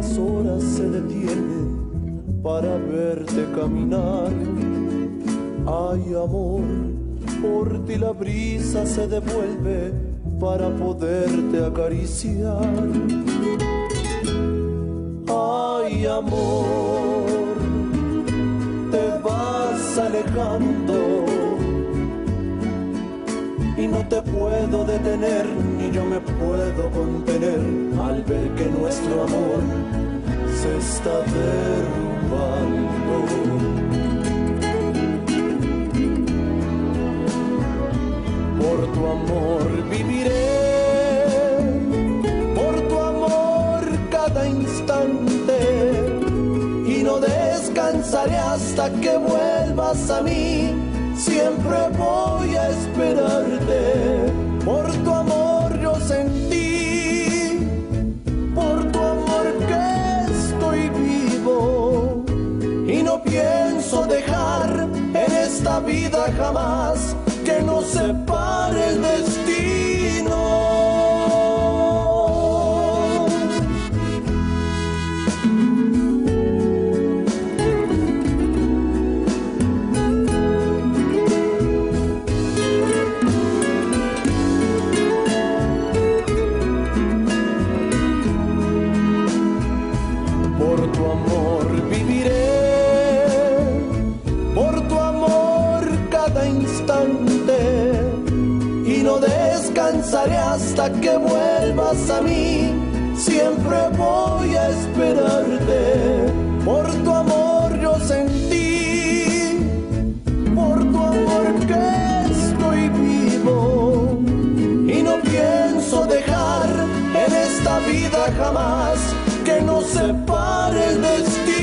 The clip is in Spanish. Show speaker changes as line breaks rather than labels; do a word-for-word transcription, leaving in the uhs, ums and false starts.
las horas se detienen para verte caminar. Ay, amor, por ti la brisa se devuelve para poderte acariciar. Ay, amor, te vas alejando y no te puedo detener, ni yo me puedo contener al ver que nuestro amor se está derrumbando. Por tu amor viviré, por tu amor cada instante, y no descansaré hasta que vuelvas a mí. Siempre voy a esperarte. Por tu amor yo sentí, por tu amor que estoy vivo, y no pienso dejar en esta vida jamás que nos separe el destino. Por tu amor viviré, por tu amor cada instante, y no descansaré hasta que vuelvas a mí. Siempre voy a esperarte. Por tu amor yo sentí, por tu amor que estoy vivo, y no pienso dejar en esta vida jamás que nos separe el destino.